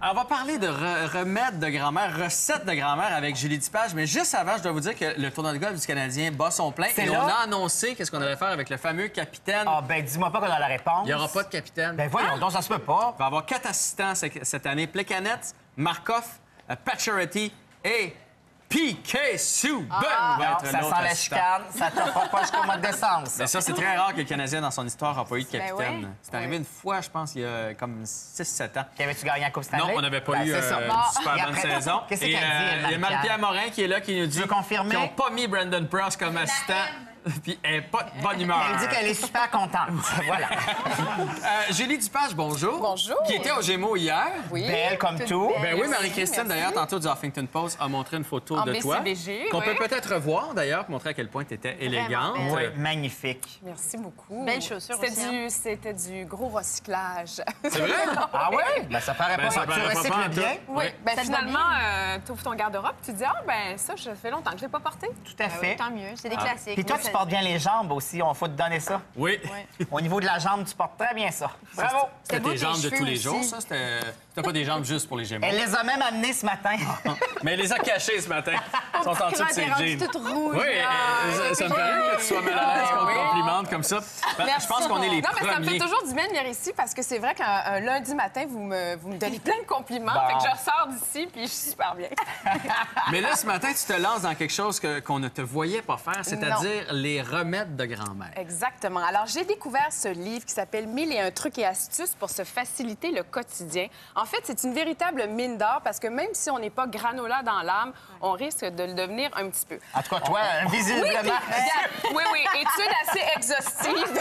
Alors, on va parler de remèdes de grand-mère, recettes de grand-mère avec Julie Dupage. Mais juste avant, je dois vous dire que le tournoi de golf du Canadien bat son plein. Et on a annoncé qu'est-ce qu'on allait faire avec le fameux capitaine. Ah, ben dis-moi pas qu'on a la réponse. Il n'y aura pas de capitaine. Ben voyons donc, ça se peut pas. Il va y avoir 4 assistants cette année. Plekanec, Markov, Pacioretty et P.K. Subban va être Ça l'autre sent la assistant. chicane, ça te fera pas jusqu'au mois de décembre. Mais ça, c'est très rare que le Canadien, dans son histoire, n'a pas eu de capitaine. ouais. C'est arrivé une fois, je pense, il y a comme 6-7 ans. Qu'avais-tu gagné la Coupe Stanley? Non, on n'avait pas Ben, eu c'est ça. une super Et bonne après, saison. qu'est-ce Et qu'elle dit, il y a Marie-Pierre Morin qui est là, qui nous dit veux confirmer? qu'ils n'ont pas mis Brandon Proust comme assistant. Puis elle n'est pas de bonne humeur. Elle dit qu'elle est super contente. Voilà. Julie Dupage, bonjour. Bonjour. Qui était au Gémeaux hier. Oui. Belle comme tout. Ben oui, Merci, Marie-Christine, merci. d'ailleurs, tantôt du Huffington Post, a montré une photo En de toi. BCBG, Qu'on oui. peut peut-être revoir, d'ailleurs, pour montrer à quel point tu étais élégante. belle. Oui, magnifique. Merci beaucoup. Belle chaussure aussi, C'était du gros recyclage. C'est vrai? Ah oui? Ben ça paraît Ben, pas. ça Tu paraît pas recycles pantoute. bien? Oui. Ben, Ça te va finalement, tu ouvres ton garde-robe, tu te dis, ah, ben ça, ça fait longtemps que je ne l'ai pas porté. Tout à fait. Tant mieux, c'est des classiques. Puis toi, Moi, tu ça- portes bien les jambes aussi. On faut te donner ça. Oui. Au niveau de la jambe, tu portes très bien ça. Bravo. C'était beau, tes tes jambes de cheveux tous les aussi. jours, ça? C'était pas des jambes juste pour les Gémeaux. Elle les a même amenées ce matin. Mais elle les a cachées ce matin. Ils sont en dessous de ses T'es rendue jeans. toute rouge. Oui, ça me fait rire que tu sois mal à l'aise qu'on te complimente comme ça. Je pense qu'on est les Non, mais ça me fait premiers. toujours du bien de venir ici parce que c'est vrai qu'un lundi matin, vous me donnez plein de compliments. Bon. Fait que je ressors d'ici puis je suis super bien. Mais là, ce matin, tu te lances dans quelque chose qu'on ne te voyait pas faire, c'est-à-dire les remèdes de grand-mère. Exactement. Alors, j'ai découvert ce livre qui s'appelle « 1001 trucs et astuces pour se faciliter le quotidien ». En fait, c'est une véritable mine d'or parce que même si on n'est pas granola dans l'âme, on risque de le devenir un petit peu. En tout cas, toi, visiblement. Oui, étude assez exhaustive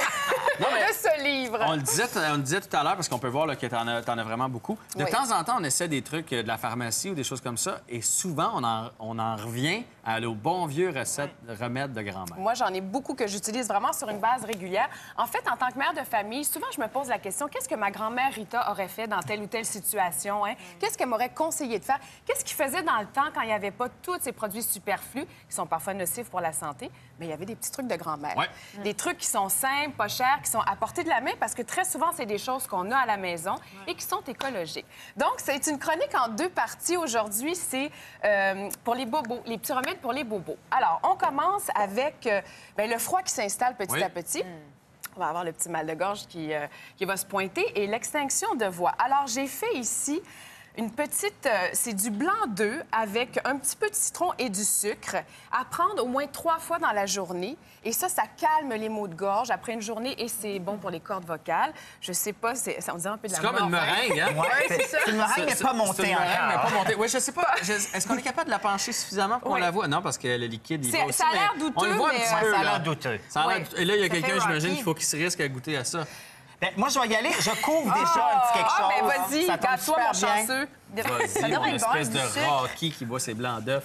de ce livre. On le disait tout à l'heure, parce qu'on peut voir là, que t'en as vraiment beaucoup. De Oui. temps en temps, on essaie des trucs de la pharmacie ou des choses comme ça, et souvent, on en revient aux bons vieux remèdes de grand-mère. Moi, j'en ai beaucoup que j'utilise vraiment sur une base régulière. En fait, en tant que mère de famille, souvent, je me pose la question, qu'est-ce que ma grand-mère Rita aurait fait dans telle ou telle situation? Hein? Qu'est-ce qu'elle m'aurait conseillé de faire? Qu'est-ce qu'il faisait dans le temps quand il n'y avait pas tous ces produits superflus qui sont parfois nocifs pour la santé? Mais il y avait des petits trucs de grand-mère. Ouais. Des trucs qui sont simples, pas chers, qui sont à portée de la main parce que très souvent, c'est des choses qu'on a à la maison et qui sont écologiques. Donc, c'est une chronique en 2 parties aujourd'hui. C'est pour les bobos, les petits remèdes pour les bobos. Alors, on commence avec le froid qui s'installe petit Oui. à petit. On va avoir le petit mal de gorge qui va se pointer et l'extinction de voix. Alors, j'ai fait ici une petite... c'est du blanc d'œuf avec un petit peu de citron et du sucre à prendre au moins 3 fois dans la journée. Et ça calme les maux de gorge après une journée et c'est bon pour les cordes vocales. Je sais pas, on dirait un peu de la C'est comme une morve, hein? meringue, hein? Ouais, c'est une meringue, mais pas C'est montée une meringue, mais encore. pas montée. Oui, je sais pas. Est-ce qu'on est capable de la pencher suffisamment pour qu'on Oui. la voit? Non, parce que le liquide, il va aussi. Ça a l'air mais douteux, on le voit mais un petit ouais, peu, Ça a là. l'air douteux. Ça a l'air Oui. douteux. Et là, il y a Ça quelqu'un, fait j'imagine, Rocky. qu'il faut qu'il se risque à goûter à ça. Ben, moi, je vais y aller. Je couvre déjà un petit quelque chose. Ah, ben vas-y, Ça tombe garde-toi, mon super bien. chanceux. Vas-y, mon devrait être bon, espèce du de sucre. Rocky qui boit ses blancs d'œufs.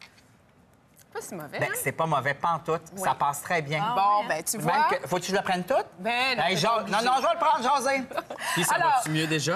Pas si mauvais, Ben, hein? c'est pas mauvais, pantoute. Ça passe très bien. Bon, ben tu Même vois... que- Faut-tu que je le prenne toute? Ben, non, Hey, t'es non, pas obligé. non, je vais le prendre, José. Puis ça Alors- va-tu mieux déjà?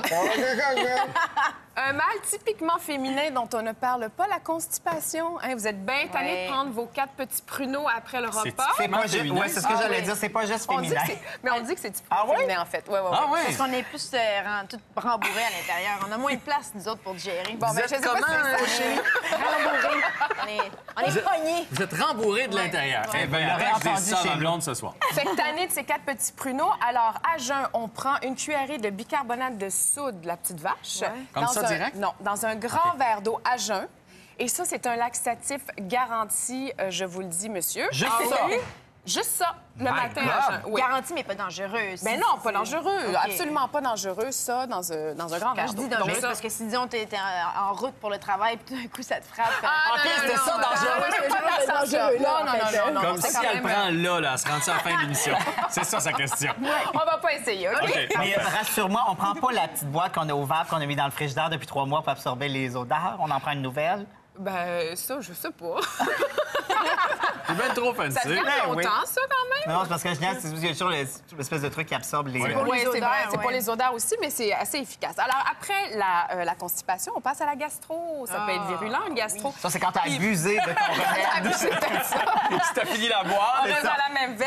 Un mal typiquement féminin dont on ne parle pas, la constipation. Hein, vous êtes bien tanné Ouais. de prendre vos 4 petits pruneaux après le repas. C'est pas juste... féminin. Ouais, c'est ce que Ah, j'allais oui. dire. C'est pas juste On dit que féminin. mais on dit que c'est typiquement Ah ouais? féminin, en fait. Ouais, Ah ouais. oui? Parce qu'on est plus tout rembourrés à l'intérieur. On a moins de place, nous autres, pour digérer. Bon, Vous ben, êtes je sais pas comment, si c'est ça. chérie? Rembourrés. On est pognés. Vous êtes rembourré de l'intérieur. Eh bien, l'aurait attends, je dis entendu ça à chez ma nous. blonde ce soir. Fait que tanné de ces 4 petits pruneaux. Alors, à jeun, on prend une cuillerée de bicarbonate de soude de la petite vache. Comme ça, direct? Non, dans un grand verre d'eau à jeun. Et ça, c'est un laxatif garanti, je vous le dis, monsieur. Juste Ah ça? oui? Juste ça, le My matin God. à jeun. Oui. Garantie, mais pas dangereuse. Ben non, pas dangereux. OK. Absolument pas dangereux, ça, dans un grand Quand verre je d'eau. dis Donc, dangereuse, ça- parce que si, disons, t'es en route pour le travail, puis tout d'un coup, ça te frappe. Ah, En plus de ça, dangereux. Non, Comme c'est si quand elle même- prend là, elle se rend à la fin de l'émission. C'est ça sa question. On va pas essayer, OK? OK. Mais rassure-moi, on prend pas la petite boîte qu'on a ouverte, qu'on a mis dans le frigidaire depuis 3 mois pour absorber les odeurs. On en prend une nouvelle. Ben, ça, je sais pas. C'est bien trop fancy. Ça fait Ben oui. longtemps, ça, quand même? Non, c'est parce que je niaise, il y a toujours l'espèce de truc qui absorbe les... Oui. Oui, c'est odeurs, vrai. C'est pour ouais. les odeurs aussi, mais c'est assez efficace. Alors, après la constipation, on passe à la gastro. Ça peut être virulent, une gastro. Ça, c'est quand t'as abusé de ton remède. C'est peut-être ça. Tu t'as fini la boire. On reste dans la même veine.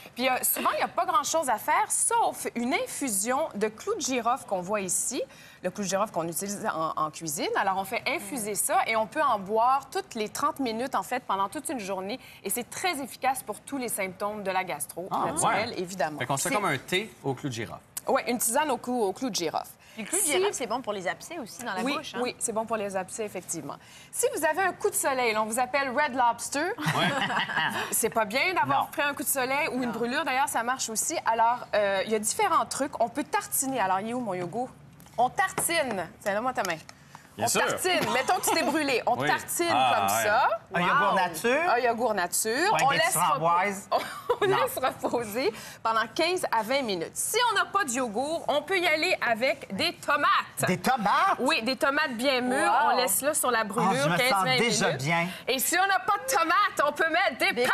Puis souvent, il n'y a pas grand-chose à faire, sauf une infusion de clous de girofle qu'on voit ici. Le clou de girofle qu'on utilise en cuisine. Alors, on fait infuser ça et on peut en boire toutes les 30 minutes, en fait, pendant toute une journée. Et c'est très efficace pour tous les symptômes de la gastro, naturelle, évidemment. Fait qu'on se fait comme un thé au clou de girofle. Oui, une tisane au clou de girofle. Le clou de girofle, c'est bon pour les abcès aussi dans la bouche. Hein? Oui, c'est bon pour les abcès, effectivement. Si vous avez un coup de soleil, là, on vous appelle Red Lobster. C'est pas bien d'avoir pris un coup de soleil ou une brûlure. D'ailleurs, ça marche aussi. Alors, il y a différents trucs. On peut tartiner. Alors, il est où mon yogourt? On tartine. Tiens, donne-moi ta main. Bien sûr. Tartine. Mettons que tu t'es brûlé. On tartine comme ça. Un yogourt nature. Un yogourt nature. Ouais, On des laisse framboises. on laisse reposer pendant 15 à 20 minutes. Si on n'a pas de yogourt, on peut y aller avec des tomates. Des tomates? Oui, des tomates bien mûres. On laisse là sur la brûlure je me 15-20 sens minutes. déjà bien. Et si on n'a pas de tomates, on peut mettre des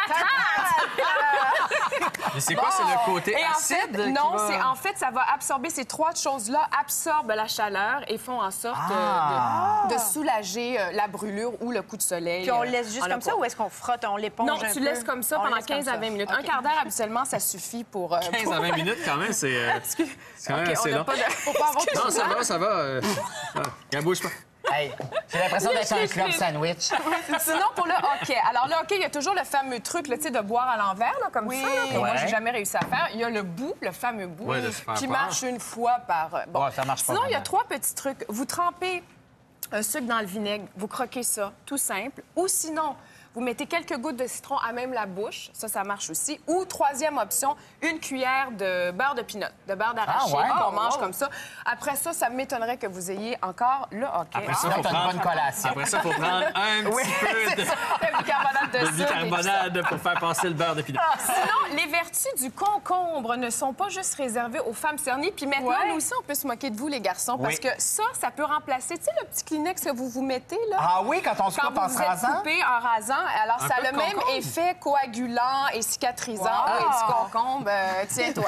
patates. Mais c'est quoi? C'est le côté Et en acide? fait, non, c'est en fait, ça va absorber ces trois choses-là, absorbent la chaleur et font en sorte de soulager la brûlure ou le coup de soleil. Puis on le laisse juste en comme ça peau. ou est-ce qu'on frotte, on l'éponge Non, un tu peu? laisses comme ça On pendant laisse comme 15 à ça. 20 minutes. OK. Un quart d'heure, habituellement, ça suffit pour... 15 à 20 minutes, quand même, c'est quand même OK, assez on n'a long. pas de... Faut pas avoir Non, ça va, ça va. Regarde, bouge pas. Hey, j'ai l'impression d'être un club sandwich. Sinon, pour le hockey. Alors, le hockey, il y a toujours le fameux truc, là, tu sais, de boire à l'envers, là, comme ça, là, que moi, j'ai jamais réussi à faire. Il y a le bout, le fameux bout, Ouais, de se faire qui peur. marche une fois par... Ouais, ça marche pas Sinon, il y a vraiment. 3 petits trucs. Vous trempez un sucre dans le vinaigre, vous croquez ça, tout simple. Ou sinon, vous mettez quelques gouttes de citron à même la bouche. Ça marche aussi. Ou, troisième option, une cuillère de beurre de pinot, de beurre d'arachide qu'on mange comme ça. Après ça, ça m'étonnerait que vous ayez encore le hockey. Après ça, Là, faut t'as une prendre... bonne collation. Après ça, il faut prendre un petit peu Le bicarbonate de de soude et tout ça. bicarbonate pour faire passer le beurre de pinot. Sinon, les vertus du concombre ne sont pas juste réservées aux femmes cernées. Puis maintenant, nous aussi, on peut se moquer de vous, les garçons, parce que ça peut remplacer, tu sais, le petit Kleenex que vous vous mettez, là. Ah oui, quand on se Quand coupe en vous se vous êtes rasant? coupé en rasant, alors ça a peu le de même concombre. effet coagulant et cicatrisant. Oui, du concombre, tiens-toi.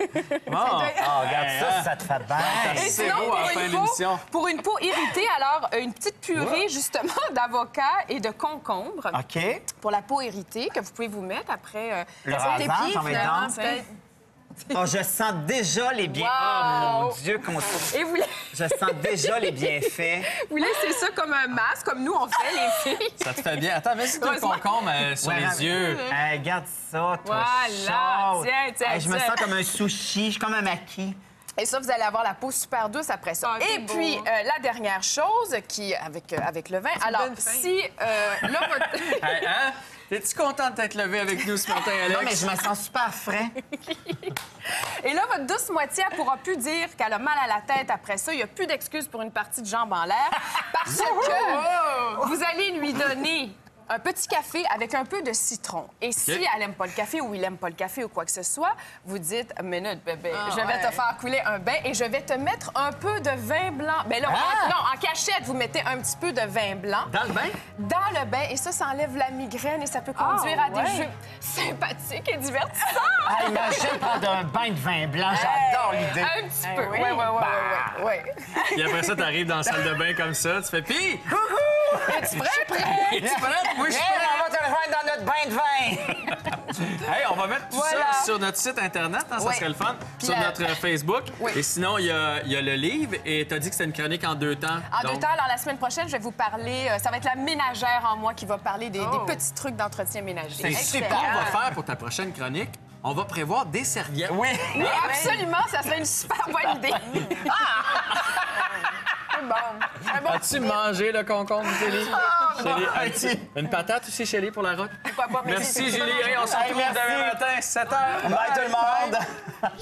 Ah, regarde ça te fait bien. Et C'est sinon, beau à la fin de l'émission. pour une peau irritée, alors une petite purée, justement, d'avocat et de concombre OK. pour la peau irritée que vous pouvez vous mettre après Le sur tes rasant, pieds, j'en mets finalement, dedans. peut-être. Oh, je sens déjà les bienfaits. Wow. Oh, mon Dieu, qu'on se... Et vous Je sens déjà les bienfaits. laissez ça comme un masque, comme nous, on fait, les filles. Ça te fait bien. Attends, mets-y deux concombres sur Ouais, les yeux. Hey, regarde ça, toi. Voilà. chaude. Tiens, Hey, je me sens comme un sushi, je suis comme un maquis. Et ça, vous allez avoir la peau super douce après ça. Ah, c'est Et beau. puis, la dernière chose, qui avec le vin. Alors, donne faim. si là, votre... Hey, hein? T'es-tu content de t'être levé avec nous ce matin, Alex? Non, mais je me sens super frais. Et là, votre douce moitié, elle pourra plus dire qu'elle a mal à la tête après ça. Il n'y a plus d'excuses pour une partie de jambe en l'air. Parce que vous allez lui donner un petit café avec un peu de citron. Et si elle n'aime pas le café ou il n'aime pas le café ou quoi que ce soit, vous dites, minute, bébé, je vais te faire couler un bain et je vais te mettre un peu de vin blanc. Mais là, en cachette, vous mettez un petit peu de vin blanc. Dans le bain? Dans le bain. Et ça enlève la migraine et ça peut conduire à des jeux sympathiques et divertissants. Ah, imagine prendre un bain de vin blanc, j'adore l'idée. Un petit peu. Oui. Puis après ça, t'arrives dans la salle de bain comme ça, tu fais pis! Es-tu prêt? Es-tu prête? Moi, je suis Hey, prêt! on va te rejoindre dans notre bain de vin. Hey, on va mettre tout ça sur notre site Internet, hein, ça Oui. serait le fun, Puis sur notre Facebook. Oui. Et sinon, il y a le livre, et t'as dit que c'était une chronique en 2 temps. En 2 temps, alors la semaine prochaine, je vais vous parler, ça va être la ménagère en moi qui va parler des petits trucs d'entretien ménager. C'est super. On va faire pour ta prochaine chronique, on va prévoir des serviettes. Oui. Oui, absolument, ça serait une super bonne idée. As-tu mangé le concombre, Chélie? Chélie, as-tu une patate aussi, Chélie, pour la route? Merci, Julie. Hey, on se retrouve merci. demain matin, 7h. Bye tout le monde.